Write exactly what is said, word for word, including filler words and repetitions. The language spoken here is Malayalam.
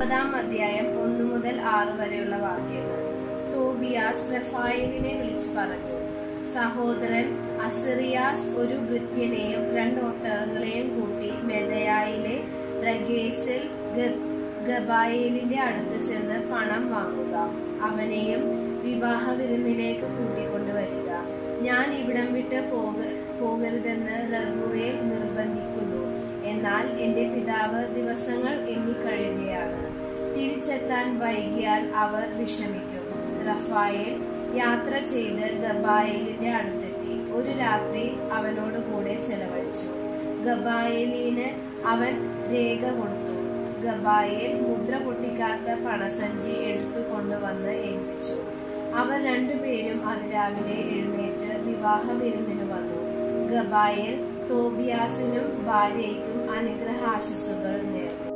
ഒമ്പതാം അധ്യായം ഒന്നു മുതൽ ആറ് വരെയുള്ള വാക്യങ്ങൾ. തോബിയാസ് റഫായേലിനെ വിളിച്ചു പറഞ്ഞു, സഹോദരൻ അസറിയാസ് ഒരു ഭൃത്യനെയും രണ്ട് ഒട്ടകങ്ങളെയും കൂട്ടി മെദയായിലെ റഗേസിൽ ഗബായേലിന്റെ അടുത്ത് ചെന്ന് പണം വാങ്ങുക. അവനെയും വിവാഹ വിരുന്നിലേക്ക് കൂട്ടിക്കൊണ്ടുവരിക. ഞാൻ ഇവിടം വിട്ട് പോക പോകരുതെന്ന് റഗുവേൽ നിർബന്ധിക്കുന്നു. എന്നാൽ എന്റെ പിതാവ് ദിവസങ്ങൾ എണ്ണിക്കഴിയുകയാണ്. തിരിച്ചെത്താൻ വൈകിയാൽ അവർ വിഷമിക്കും. റഫായേൽ യാത്ര ചെയ്ത് ഗബായേലിന്റെ അടുത്തെത്തി. ഒരു രാത്രി അവനോട് കൂടെ ചെലവഴിച്ചു. ഗബായേലിന് അവൻ രേഖ കൊടുത്തു. ഗബായേൽ മുദ്ര പൊട്ടിക്കാത്ത പണസഞ്ചി എടുത്തു കൊണ്ടുവന്ന് ഏൽപ്പിച്ചു. അവർ രണ്ടുപേരും അതിരാവിലെ എഴുന്നേറ്റ് വിവാഹ വിരുന്നിന് വന്നു. ഗബായേൽ തോബിയാസിനും ഭാര്യയ്ക്കും അനുഗ്രഹാശസ്സുകൾ നേർന്നു.